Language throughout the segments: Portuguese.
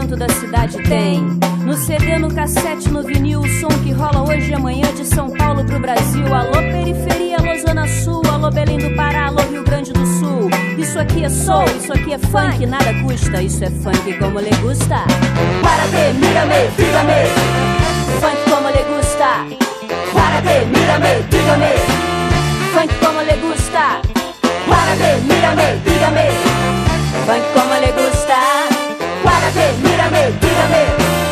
canto da cidade tem. No CD, no cassete, no vinil, o som que rola hoje e amanhã de São Paulo pro Brasil. Alô periferia, alô Zona Sul, alô Belém do Pará, alô Rio Grande do Sul. Isso aqui é soul, isso aqui é funk, nada custa. Isso é funk como lhe gusta. Párate, mírame, dígame. Funk como lhe gusta. Párate, mírame, dígame. Funk como lhe gusta. Párate, mírame, dígame. Funk como lhe gusta. Párate, mírame, dígame.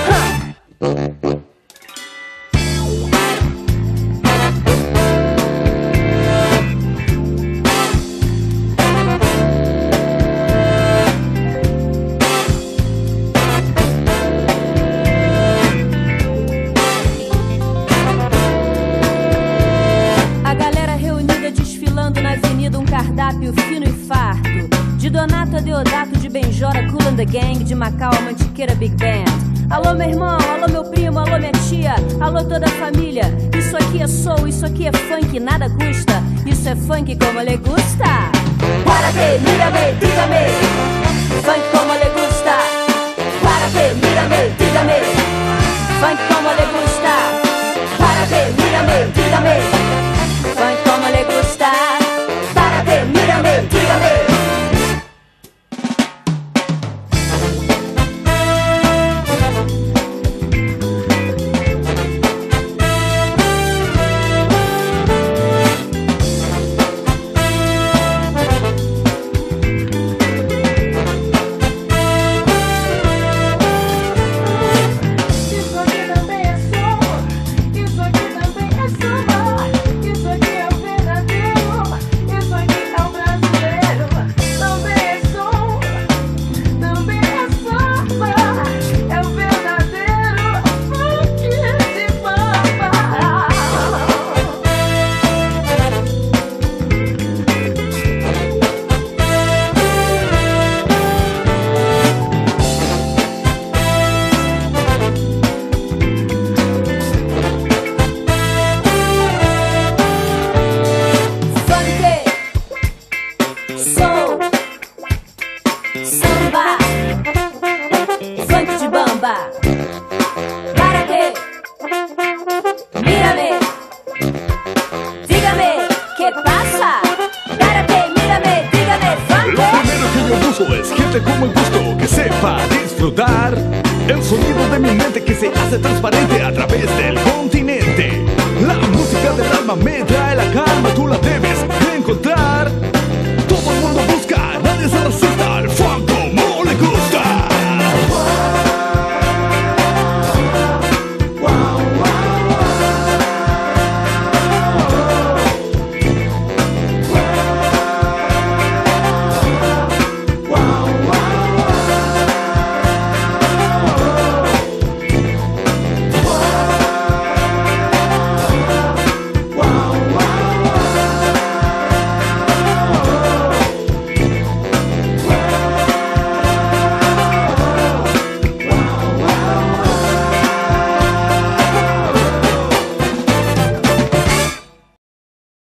Cardápio fino e farto, de Donato a Deodato, de Benjora, Kool and the Gang, de Macau a Mantiqueira Big Band. Alô meu irmão, alô meu primo, alô minha tia, alô toda a família. Isso aqui é soul, isso aqui é funk, nada custa. Isso é funk como lhe gusta. Párate, mírame, dígame. Funk como lhe gusta. Párate, mírame, dígame. Funk como lhe gusta. Párate, mírame, dígame. Funk como lhe gusta. Mírame, dígame. Samba, funk de bamba. Párate, mírame, dígame, ¿qué pasa? Párate, mírame, dígame, funk. Lo primero que yo busco es gente con el gusto que sepa disfrutar el sonido de mi mente que se hace transparente a